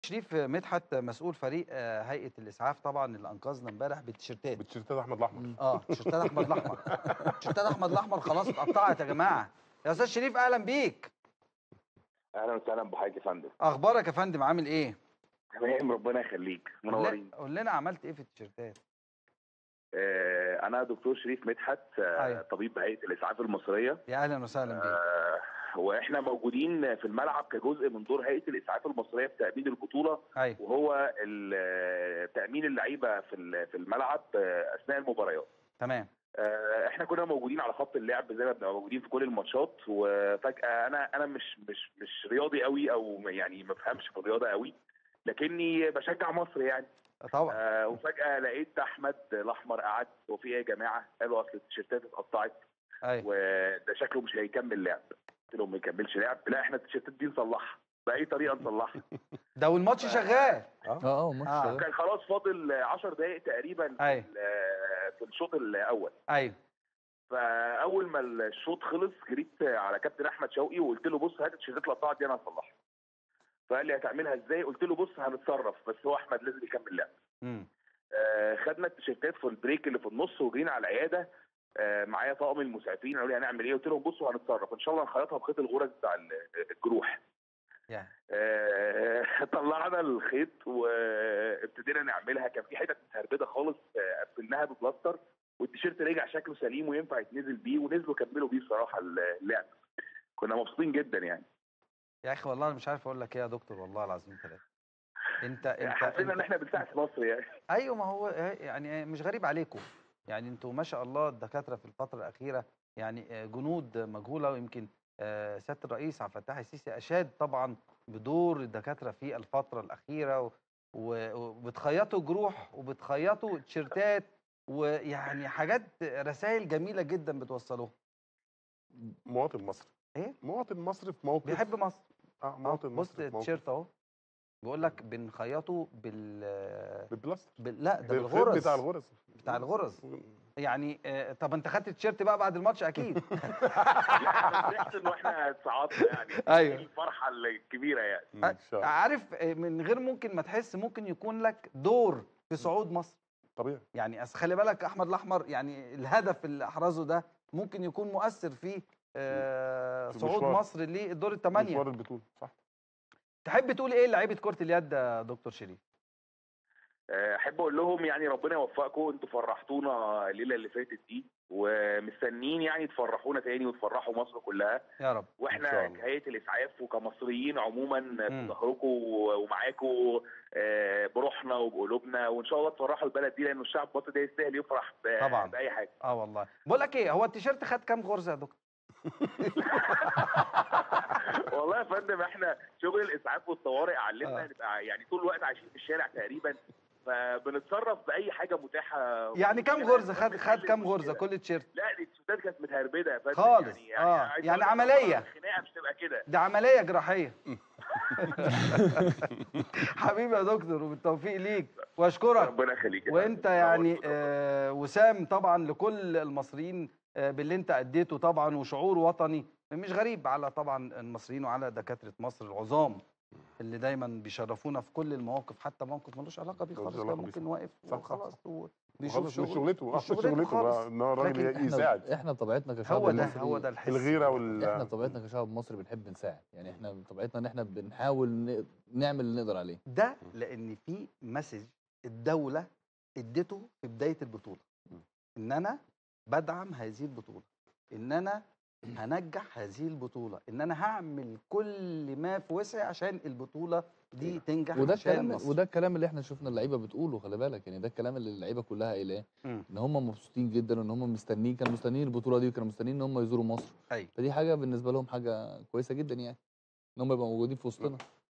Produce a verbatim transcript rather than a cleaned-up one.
شريف مدحت مسؤول فريق آه، هيئة الإسعاف طبعا اللي أنقذنا امبارح بالتيشيرتات. بالتيشيرتات احمد الاحمر. اه تيشيرتات أحمد الأحمر. تيشيرتات أحمد الأحمر خلاص اتقطعت يا جماعة. يا أستاذ شريف أهلا بيك. اهلا وسهلا بحضرتك يا فندم. أخبارك يا فندم عامل إيه؟ تمام ربنا يخليك منورين. قول لنا عملت إيه في التيشيرتات؟ آه انا دكتور شريف مدحت، آه أيوة. طبيب هيئه الاسعاف المصريه. يا أهلا وسهلا بيك. آه واحنا موجودين في الملعب كجزء من دور هيئه الاسعاف المصريه في تامين البطوله. أيوة. وهو تامين اللعيبه في في الملعب اثناء المباريات. تمام. احنا كنا موجودين على خط اللعب زي ما بنبقى موجودين في كل الماتشات، وفجاه انا انا مش مش مش رياضي قوي، او يعني ما بفهمش في الرياضه قوي، لكني بشجع مصر يعني. طبعا. آه وفجاه لقيت احمد الاحمر قعد، هو في ايه يا جماعه؟ قالوا اصل التيشيرتات اتقطعت. ايوه. وده شكله مش هيكمل لعب. قلت لهم ما يكملش لعب؟ لا احنا التيشيرتات دي نصلحها باي طريقه نصلحها. ده والماتش شغال. اه اه الماتش آه. شغال. كان خلاص فاضل عشر دقائق تقريبا. أيوة. في في الشوط الاول. ايوه. فاول ما الشوط خلص جريت على كابتن احمد شوقي وقلت له بص هات التيشيرتات اللي قطعت دي انا هصلحها. فقال لي هتعملها ازاي؟ قلت له بص هنتصرف، بس هو احمد لازم يكمل لعب. امم آه خدنا التيشيرتات في البريك اللي في النص وجرينا على العياده. آه معايا طاقم المسعفين قالوا لي هنعمل ايه؟ قلت لهم بصوا هنتصرف ان شاء الله نخيطها بخيط الغرز بتاع الجروح. yeah. آه طلعنا الخيط وابتدينا نعملها. كان في حتت متهربده خالص قفلناها ببلاستر، والتيشيرت رجع شكله سليم وينفع يتنزل بيه، ونزلوا كملوا بيه بصراحه اللعب. كنا مبسوطين جدا يعني. يا اخي والله انا مش عارف اقول لك ايه يا دكتور، والله العظيم ثلاثه. انت انت حسينا ان احنا بنساعد مصر يعني. ايوه ما هو يعني مش غريب عليكم، يعني انتوا ما شاء الله الدكاتره في الفتره الاخيره يعني جنود مجهوله. ويمكن سياده الرئيس عبد الفتاح السيسي اشاد طبعا بدور الدكاتره في الفتره الاخيره، وبتخيطوا جروح وبتخيطوا تيشيرتات، ويعني حاجات رسائل جميله جدا بتوصلوها. مواطن مصري. ايه؟ مواطن مصري في موقف بيحب مصر. اه مواطن مصري بص في موقف. التيشيرت اهو بيقول لك بنخيطه بال بالبلاستر. بال... لا ده بالخيط بالغرز بتاع الغرز بتاع الغرز يعني. آه طب انت خدت التيشيرت بقى بعد الماتش اكيد؟ لا فرحت انه احنا صعدنا يعني. ايوه الفرحه الكبيره يعني. ان شاء الله. عارف من غير ممكن ما تحس ممكن يكون لك دور في صعود مصر. طبيعي. يعني اصل خلي بالك احمد الاحمر يعني الهدف اللي احرزه ده ممكن يكون مؤثر في آه صعود مصر للدور الثمانيه. مشوار البطوله صح. تحب تقول ايه لعيبه كره اليد يا دكتور شريف؟ احب اقول لهم يعني ربنا يوفقكم، انتوا فرحتونا الليله اللي فاتت دي، ومستنيين يعني تفرحونا تاني وتفرحوا مصر كلها يا رب. واحنا كهيئه الاسعاف وكمصريين عموما في ظهركم ومعاكم بروحنا وبقلوبنا، وان شاء الله تفرحوا البلد دي، لانه الشعب المصري ده يستاهل يفرح طبعا باي حاجه. اه والله. بقول لك ايه، هو التيشيرت خد كام غرزه يا دكتور؟ والله يا فندم احنا شغل الاسعاف والطوارئ علمنا نبقى يعني طول الوقت عايشين في الشارع تقريبا، فبنتصرف باي حاجه متاحه. يعني كام غرزه خد خد كام غرزه كل تيشيرت؟ لا دي التيشيرتات كانت متهربده يا فندم خالص. يعني اه يعني, يعني عمليه. الخناقه مش تبقى كده، دي عمليه جراحيه. حبيبي يا دكتور وبالتوفيق ليك واشكرك. ربنا يخليك. وانت يعني آه وسام طبعا لكل المصريين آه باللي انت اديته طبعا، وشعور وطني مش غريب على طبعا المصريين وعلى دكاتره مصر العظام اللي دايما بيشرفونا في كل المواقف، حتى موقف ملوش علاقه بيه خالص كان ممكن واقف وخلاص بيشوف شغلته شغلته ان هو الراجل يساعد. احنا بطبيعتنا كشعب هو ده مصري هو ده الحس. الغيره وال احنا بطبيعتنا كشعب مصري بنحب نساعد، يعني احنا بطبيعتنا ان احنا بنحاول نعمل اللي نقدر عليه. ده لان في مسج الدوله اديته في بدايه البطوله، ان انا بدعم هذه البطوله، ان انا هنجح هذه البطوله، ان انا هعمل كل ما في وسعي عشان البطوله دي تنجح. وده عشان الكلام مصر. وده الكلام اللي احنا شفنا اللعيبه بتقوله، خلي بالك يعني ده الكلام اللي اللعيبه كلها قايلاه، ان هم مبسوطين جدا وان هم مستنيين، كانوا مستنيين البطوله دي وكانوا مستنيين ان هم يزوروا مصر. أيوة. فدي حاجه بالنسبه لهم حاجه كويسه جدا يعني ان هم يبقوا موجودين في وسطنا.